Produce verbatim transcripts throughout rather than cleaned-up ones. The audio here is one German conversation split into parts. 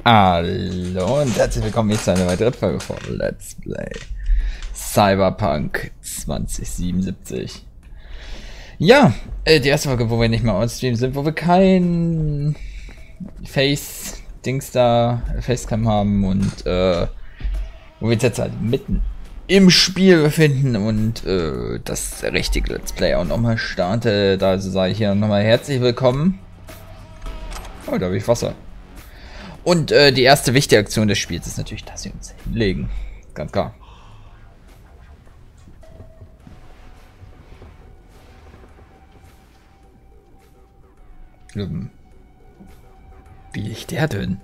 Hallo und herzlich willkommen hier zu einer weiteren Folge von Let's Play Cyberpunk zwanzig siebenundsiebzig. Ja, äh, die erste Folge, wo wir nicht mehr on-stream sind, wo wir kein Face-Dings da, Facecam haben und äh, wo wir uns jetzt halt mitten im Spiel befinden und äh, das richtige Let's Play auch nochmal startet. Also sage ich hier nochmal herzlich willkommen. Oh, da habe ich Wasser. Und äh, die erste wichtige Aktion des Spiels ist natürlich, dass sie uns hinlegen. Ganz klar. Ähm, wie liegt der denn?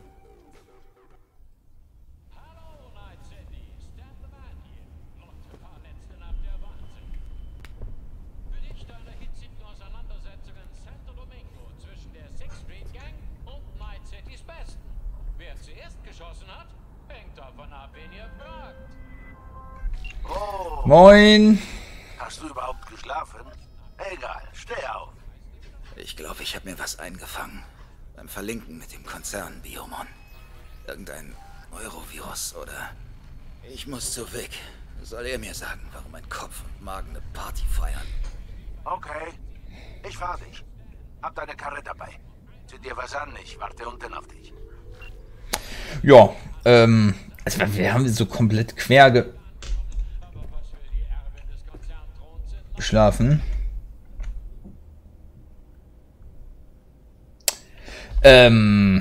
Oh. Moin! Hast du überhaupt geschlafen? Egal, steh auf. Ich glaube, ich habe mir was eingefangen. Beim Verlinken mit dem Konzern Biomon. Irgendein Neurovirus oder... Ich muss zu Vic. Soll er mir sagen, warum mein Kopf und Magen eine Party feiern? Okay, ich fahr dich. Hab deine Karre dabei. Zieh dir was an, ich warte unten auf dich. Ja, ähm... Also wir haben so komplett quer ge geschlafen. Ähm...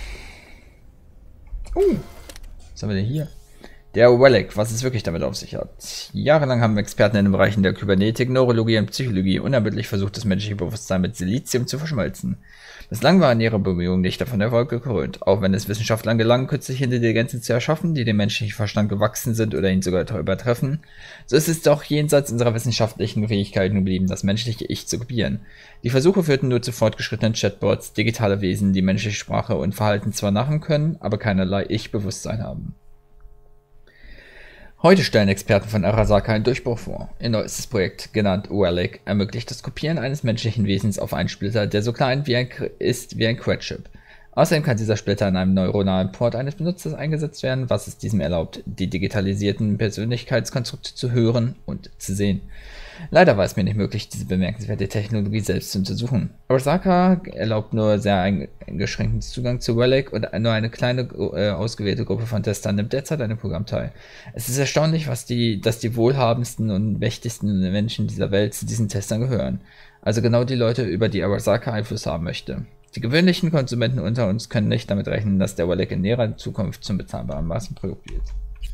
Uh, was haben wir denn hier? Der Relic, was es wirklich damit auf sich hat. Jahrelang haben Experten in den Bereichen der Kybernetik, Neurologie und Psychologie unerbittlich versucht, das menschliche Bewusstsein mit Silizium zu verschmelzen. Bislang waren ihre Bemühungen nicht davon Erfolg gekrönt, auch wenn es Wissenschaftlern gelang, künstliche Intelligenzen zu erschaffen, die dem menschlichen Verstand gewachsen sind oder ihn sogar übertreffen, so ist es doch jenseits unserer wissenschaftlichen Fähigkeiten geblieben, das menschliche Ich zu kopieren. Die Versuche führten nur zu fortgeschrittenen Chatbots, digitale Wesen, die menschliche Sprache und Verhalten zwar nachen können, aber keinerlei Ich-Bewusstsein haben. Heute stellen Experten von Arasaka einen Durchbruch vor. Ihr neuestes Projekt, genannt Relic, ermöglicht das Kopieren eines menschlichen Wesens auf einen Splitter, der so klein wie ein, ist wie ein Quetchip. Außerdem kann dieser Splitter an einem neuronalen Port eines Benutzers eingesetzt werden, was es diesem erlaubt, die digitalisierten Persönlichkeitskonstrukte zu hören und zu sehen. Leider war es mir nicht möglich, diese bemerkenswerte Technologie selbst zu untersuchen. Arasaka erlaubt nur sehr eingeschränkten Zugang zu Relic und nur eine kleine äh, ausgewählte Gruppe von Testern nimmt derzeit an dem Programm teil. Es ist erstaunlich, was die, dass die wohlhabendsten und mächtigsten Menschen dieser Welt zu diesen Testern gehören. Also genau die Leute, über die Arasaka Einfluss haben möchte. Die gewöhnlichen Konsumenten unter uns können nicht damit rechnen, dass der Relic in näherer Zukunft zum bezahlbaren Massenprodukt wird.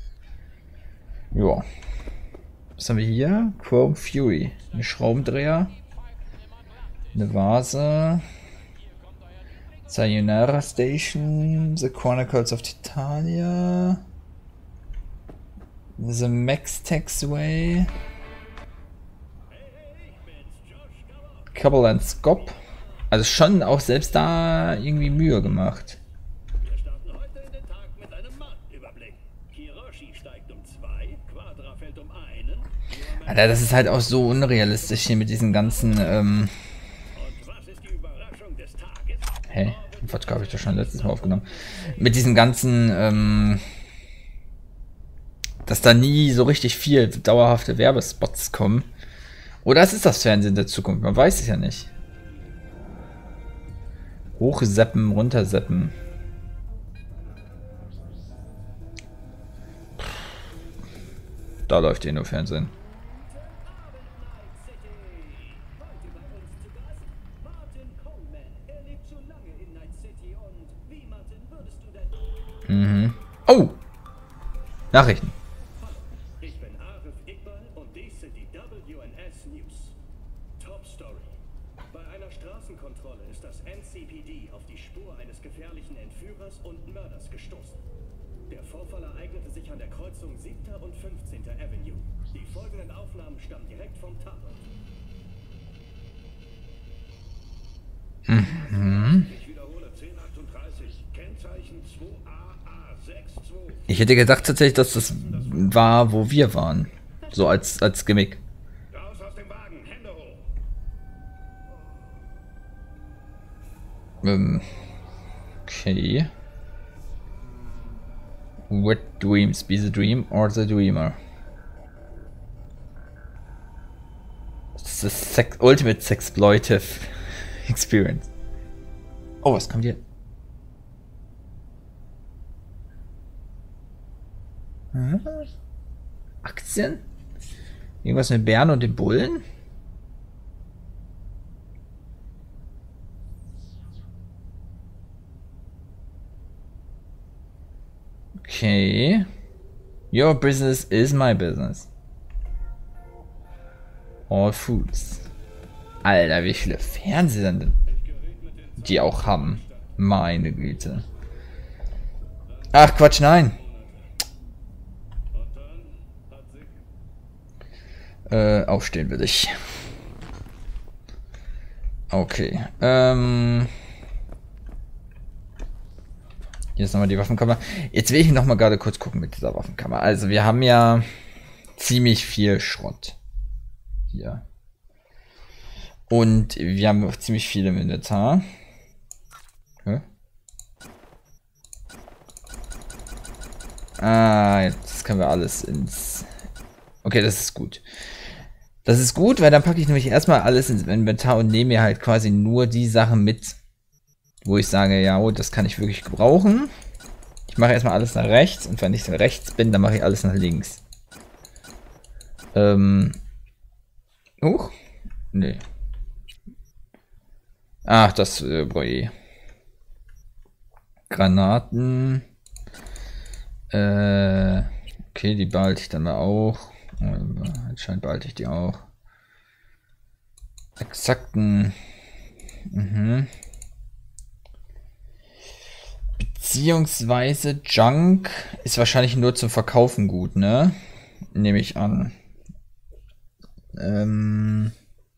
Joa. Was haben wir hier? Chrome Fury. Ein Schraubendreher. Eine Vase. Sayonara Station. The Chronicles of Titania. The Max Taxway. Cobble and Scop. Also schon auch selbst da irgendwie Mühe gemacht. Alter, das ist halt auch so unrealistisch hier mit diesen ganzen, ähm... Hä? Den Wodka habe ich doch schon letztes Mal aufgenommen. Mit diesen ganzen, ähm... dass da nie so richtig viel dauerhafte Werbespots kommen. Oder es ist das Fernsehen der Zukunft, man weiß es ja nicht. Hochseppen, runterseppen. Da läuft eh nur Fernsehen. Mhm. Oh! Nachrichten. Ich bin Arif Iqbal und dies sind die W N S News. Top Story. Bei einer Straßenkontrolle ist das N C P D auf die Spur eines gefährlichen Entführers und Mörders gestoßen. Der Vorfall ereignete sich an der Kreuzung siebter und fünfzehnter Avenue. Die folgenden Aufnahmen stammen direkt vom Tatort. Mhm. Ich wiederhole, zehn achtunddreißig, Kennzeichen zwei A A sechs zwei. Ich hätte gedacht tatsächlich, dass das war, wo wir waren. So als, als Gimmick. Raus aus dem Wagen, Hände hoch. Ähm, okay. What dreams? Be the dream or the dreamer? Das ist Sex Ultimate Sexploitive Experience. Oh, was kommt hier? Hm? Aktien? Irgendwas mit Bären und den Bullen? Okay. Your business is my business. All Foods. Alter, wie viele Fernseher denn die auch haben? Meine Güte. Ach Quatsch, nein. Äh, aufstehen will ich. Okay. Ähm... Hier ist nochmal die Waffenkammer. Jetzt will ich noch mal gerade kurz gucken mit dieser Waffenkammer. Also wir haben ja ziemlich viel Schrott hier. Und wir haben auch ziemlich viel im Inventar. Hä? Ah, jetzt können wir alles ins... Okay, das ist gut. Das ist gut, weil dann packe ich nämlich erstmal alles ins Inventar und nehme mir halt quasi nur die Sachen mit, wo ich sage, ja, oh, das kann ich wirklich gebrauchen. Ich mache erstmal alles nach rechts und wenn ich rechts bin, dann mache ich alles nach links. Ähm. Huch. Nee. Ach, das, äh, boy. Granaten. Äh. Okay, die behalte ich dann mal auch. Anscheinend behalte ich die auch. Exakten. Mhm. Beziehungsweise Junk ist wahrscheinlich nur zum Verkaufen gut, ne? Nehme ich an. Ähm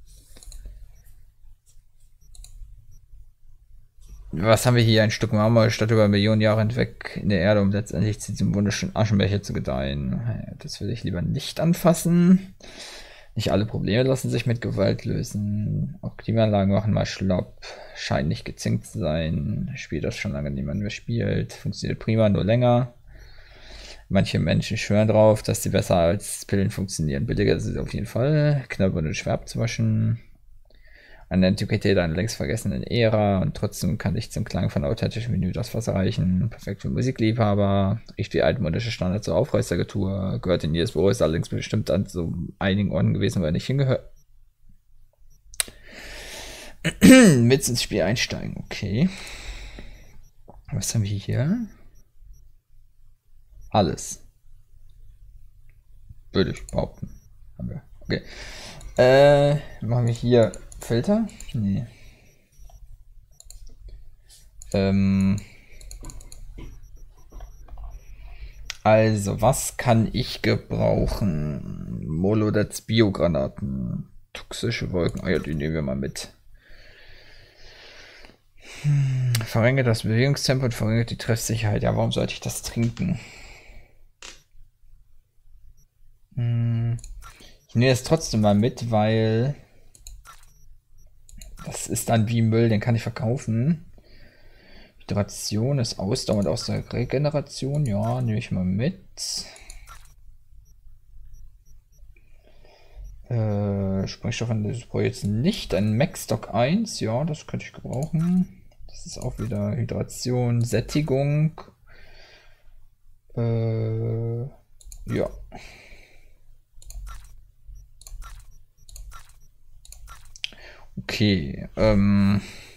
Was haben wir hier? Ein Stück Marmor statt über Millionen Jahre hinweg in der Erde, um letztendlich zu diesem wunderschönen Aschenbecher zu gedeihen. Das will ich lieber nicht anfassen. Nicht alle Probleme lassen sich mit Gewalt lösen. Auch Klimaanlagen machen mal schlapp. Scheint nicht gezinkt zu sein. Spielt das schon lange niemand mehr spielt. Funktioniert prima, nur länger. Manche Menschen schwören drauf, dass sie besser als Pillen funktionieren. Billiger ist es auf jeden Fall. Knapp und schwer abzuwaschen. Eine Antiquität einer längst vergessenen Ära und trotzdem kann ich zum Klang von authentischem Menü das Wasser reichen. Perfekt für Musikliebhaber. Riecht wie altmodische Standard zur Aufreißergetue. Gehört in jedes Büro, ist allerdings bestimmt an so einigen Orten gewesen, wo er nicht hingehört. Mit ins Spiel einsteigen, okay. Was haben wir hier? Alles. Würde ich behaupten. Haben wir. Okay. Äh, machen wir hier Filter? Nee. Ähm. Also, was kann ich gebrauchen? Molodets Biogranaten. Toxische Wolken. Ah ja, die nehmen wir mal mit. Hm, verringert das Bewegungstempo und verringert die Treffsicherheit. Ja, warum sollte ich das trinken? Hm, ich nehme es trotzdem mal mit, weil das ist dann wie Müll, den kann ich verkaufen. Hydration ist ausdauernd aus der Regeneration. Ja, nehme ich mal mit. Äh, Sprengstoff an dieses Projekt nicht. Ein Mac-Stock eins, ja, das könnte ich gebrauchen. Das ist auch wieder Hydration, Sättigung. Äh, ja. Okay, ähm.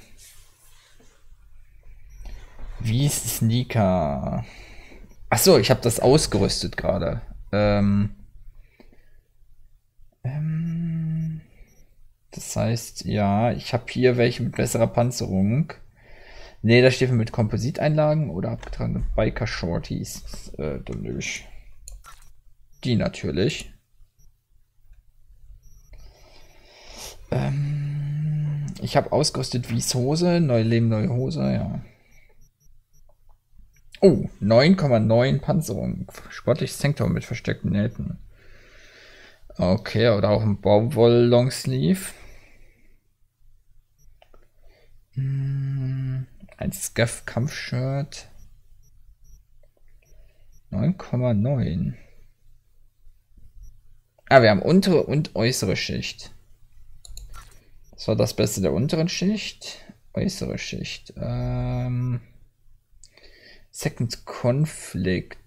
Wie ist Sneaker? Achso, ich habe das ausgerüstet gerade. Ähm, ähm, das heißt, ja, ich habe hier welche mit besserer Panzerung. Lederstiefel mit Kompositeinlagen oder abgetragene Biker Shorties. Äh, dann nehme ich die natürlich. Ähm, ich habe ausgerüstet Wies Hose, neue Leben, neue Hose, ja. Oh, neun Komma neun Panzerung. Sportliches Tanktop mit versteckten Nähten. Okay, oder auch ein Baumwoll Longsleeve. Hm, ein Scaff Kampfshirt. neun Komma neun. Ah, wir haben untere und äußere Schicht. Das war das Beste der unteren Schicht. Äußere Schicht. Ähm, Second Conflict.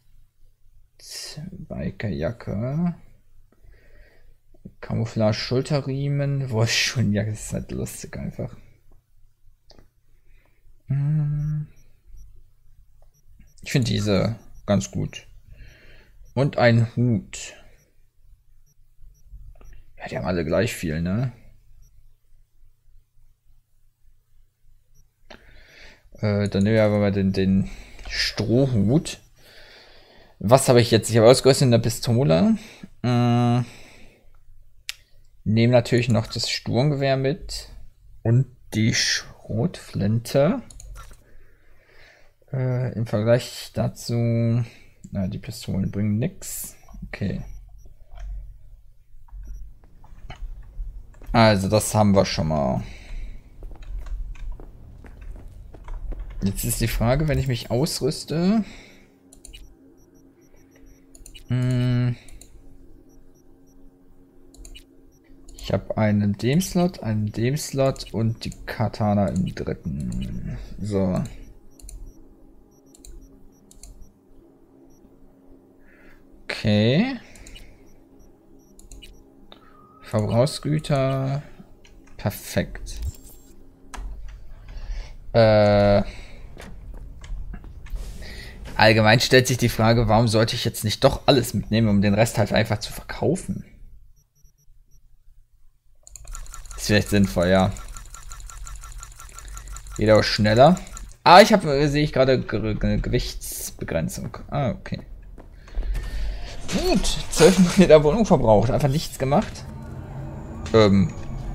Bikerjacke. Camouflage Schulterriemen. Wollschuhenjacke, das ist halt lustig einfach. Ich finde diese ganz gut. Und ein Hut. Ja, die haben alle gleich viel, ne? Äh, dann nehmen wir aber mal den, den Strohhut. Was habe ich jetzt? Ich habe ausgerüstet in der Pistole. Äh, nehme natürlich noch das Sturmgewehr mit. Und die Schrotflinte. Äh, im Vergleich dazu... Na, die Pistolen bringen nichts. Okay. Also, das haben wir schon mal. Jetzt ist die Frage, wenn ich mich ausrüste. Hm. Ich habe einen in dem Slot, einen in dem Slot und die Katana im dritten. So. Okay. Verbrauchsgüter. Perfekt. Äh, allgemein stellt sich die Frage, warum sollte ich jetzt nicht doch alles mitnehmen, um den Rest halt einfach zu verkaufen? Ist vielleicht sinnvoll, ja. Geht auch schneller. Ah, ich habe, sehe ich gerade, Ge Ge Gewichtsbegrenzung. Ah, okay. Gut, zwölf Meter Wohnung verbraucht, einfach nichts gemacht. Ähm.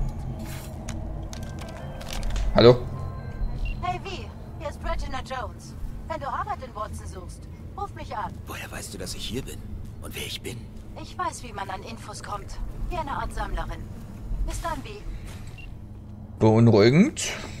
Hallo? Hey V, hier ist Regina Jones. Wenn du Arbeit in Watson suchst, ruf mich an. Woher weißt du, dass ich hier bin? Und wer ich bin? Ich weiß, wie man an Infos kommt. Wie eine Art Sammlerin. Bis dann, V. Beunruhigend.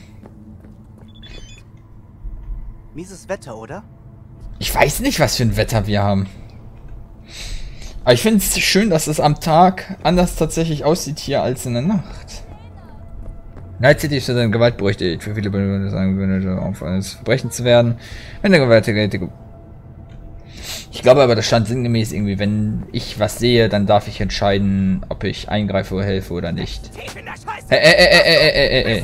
Mieses Wetter, oder? Ich weiß nicht, was für ein Wetter wir haben. Aber ich finde es schön, dass es am Tag anders tatsächlich aussieht hier als in der Nacht. Night City ist eine gewaltberüchtigt. Für viele würde sagen, würde auf eines Verbrechen zu werden. Wenn der gewalttätige. Ich glaube aber, das stand sinngemäß irgendwie, wenn ich was sehe, dann darf ich entscheiden, ob ich eingreife oder helfe oder nicht. Ey, ey, ey, ey, ey, ey, ey, ey.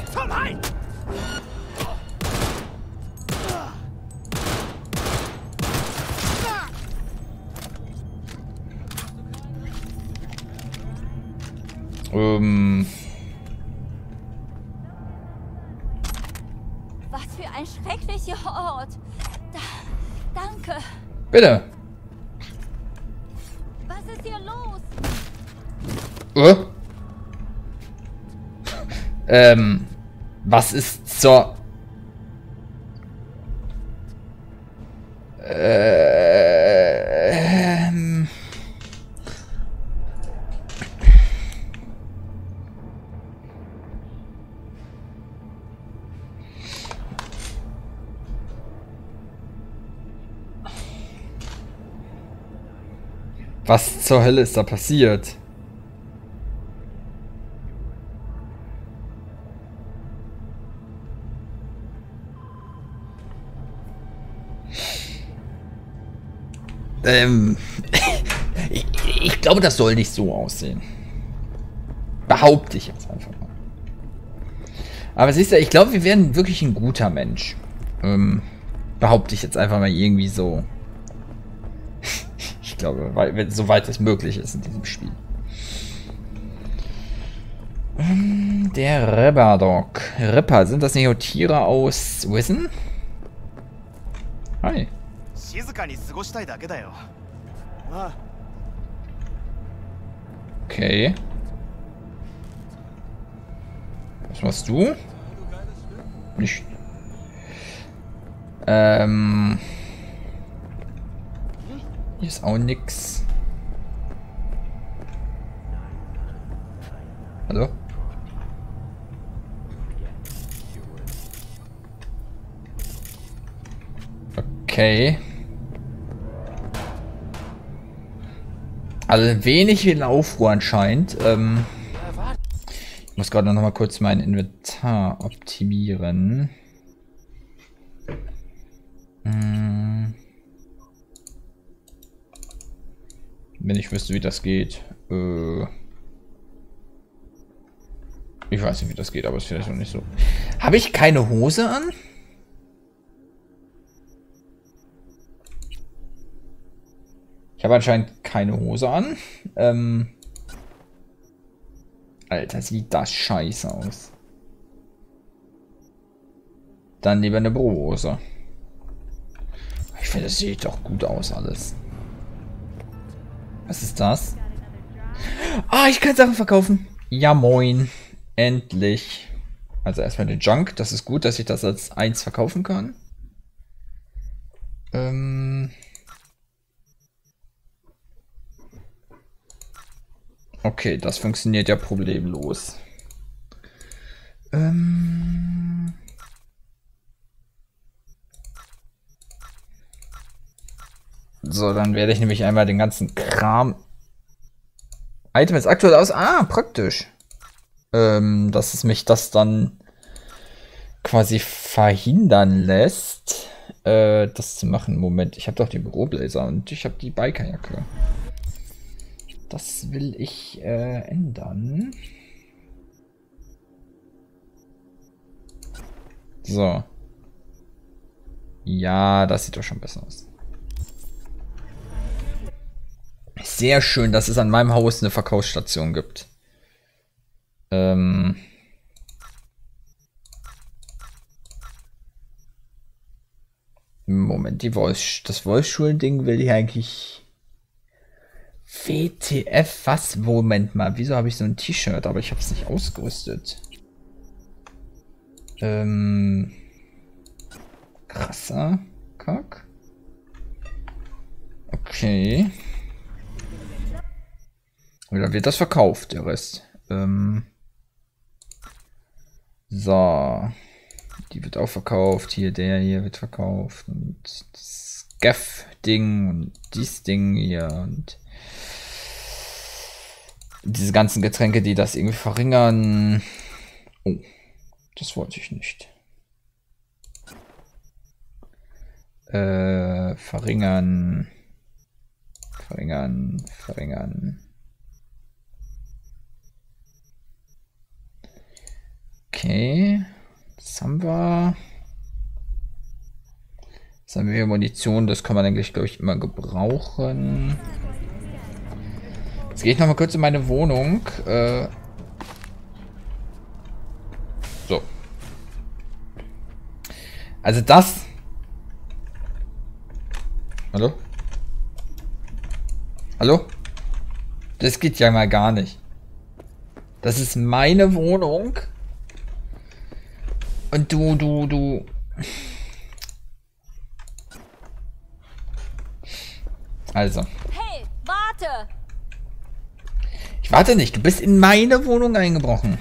Ähm. Was für ein schrecklicher Ort. Da, danke. Bitte. Was ist hier los? Oh. ähm. Was ist zur... Ähm... Was zur Hölle ist da passiert? Ähm, ich, ich glaube, das soll nicht so aussehen. Behaupte ich jetzt einfach mal. Aber siehst du, ich glaube, wir werden wirklich ein guter Mensch. Ähm, behaupte ich jetzt einfach mal irgendwie so. Ich glaube, weil, soweit es möglich ist in diesem Spiel. Der Ripper-Dog. Ripper, sind das nicht auch Tiere aus Wissen? Hi. Okay. Was machst du? Nicht. Ähm. Hier ist auch nix. Hallo? Okay. Also wenig viel Aufruhr anscheinend. Ähm, ich muss gerade noch mal kurz mein Inventar optimieren. Hm. Wenn ich wüsste, wie das geht. Äh, ich weiß nicht, wie das geht, aber es ist vielleicht noch nicht so. Habe ich keine Hose an? Ich habe anscheinend keine Hose an. Ähm, Alter, sieht das scheiße aus. Dann lieber eine Bürohose. Ich finde, es sieht doch gut aus alles. Was ist das? Ah, ich kann Sachen verkaufen. Ja, moin. Endlich. Also erstmal den Junk. Das ist gut, dass ich das als eins verkaufen kann. Ähm... Okay, das funktioniert ja problemlos. Ähm so, dann werde ich nämlich einmal den ganzen Kram... Item ist aktuell aus... Ah, praktisch. Ähm, dass es mich das dann quasi verhindern lässt, äh, das zu machen. Moment, ich habe doch den Büroblazer und ich habe die Bikerjacke. Das will ich äh, ändern. So. Ja, das sieht doch schon besser aus. Sehr schön, dass es an meinem Haus eine Verkaufsstation gibt. Ähm. Moment, die Voice, das Voice-Schulen-Ding will ich eigentlich... W T F, was? Moment mal, wieso habe ich so ein T-Shirt, aber ich habe es nicht ausgerüstet? Ähm, krasser Kack. Okay. Oder wird das verkauft, der Rest? Ähm, so. Die wird auch verkauft. Hier, der hier wird verkauft. Und das Gaff-Ding und dies Ding hier und diese ganzen Getränke, die das irgendwie verringern. Oh, das wollte ich nicht. Äh, verringern. Verringern, verringern. Okay. Das haben wir. Jetzt haben wir hier Munition, das kann man eigentlich, glaube ich, immer gebrauchen. Jetzt gehe ich noch mal kurz in meine Wohnung. Äh so. Also das... Hallo? Hallo? Das geht ja mal gar nicht. Das ist meine Wohnung. Und du, du, du... Also. Hey, warte! Ich warte nicht, du bist in meine Wohnung eingebrochen.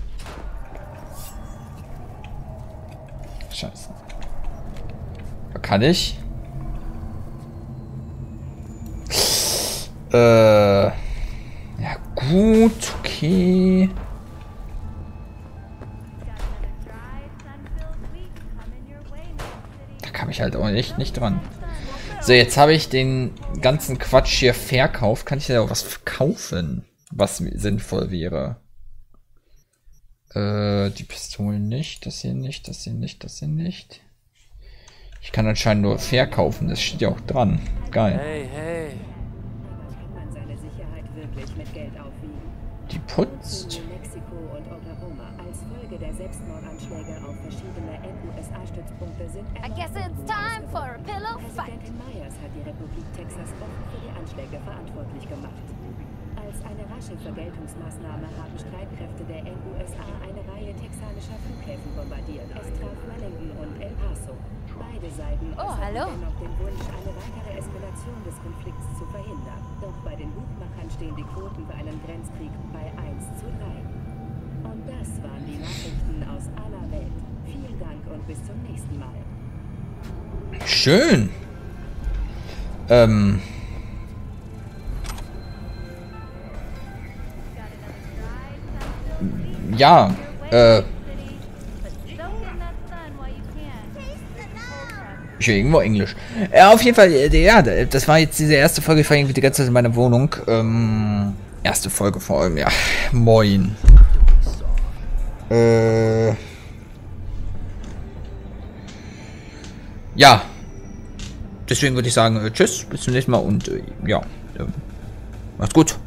Scheiße. Kann ich? Äh. Ja, gut, okay. Da kam ich halt auch echt nicht dran. So, jetzt habe ich den ganzen Quatsch hier verkauft. Kann ich da auch was verkaufen, was sinnvoll wäre? Äh, die Pistolen nicht, das hier nicht, das hier nicht, das hier nicht. Ich kann anscheinend nur verkaufen, das steht ja auch dran. Geil. Hey, hey. Die putzt. I guess it's time for a pillow fight. Präsidentin Myers hat die Republik Texas offen für die Anschläge verantwortlich gemacht. Als eine rasche Vergeltungsmaßnahme haben Streitkräfte der N U S A eine Reihe texanischer Flughäfen bombardiert. Es traf Wellington und El Paso. Beide Seiten Oh, hallo. dennoch den Wunsch, eine weitere Eskalation des Konflikts zu verhindern. Doch bei den Buchmachern stehen die Quoten für einen Grenzkrieg bei eins zu drei. Und das waren die Nachrichten aus aller Welt. Vielen Dank und bis zum nächsten Mal. Schön. Ähm. ja, äh, ich will irgendwo Englisch. Ja, auf jeden Fall, äh, ja, das war jetzt diese erste Folge. Ich war irgendwie die ganze Zeit in meiner Wohnung. Ähm, erste Folge vor allem, ja. Moin. Äh. Ja. Deswegen würde ich sagen, äh, tschüss, bis zum nächsten Mal und äh, ja. Äh, macht's gut.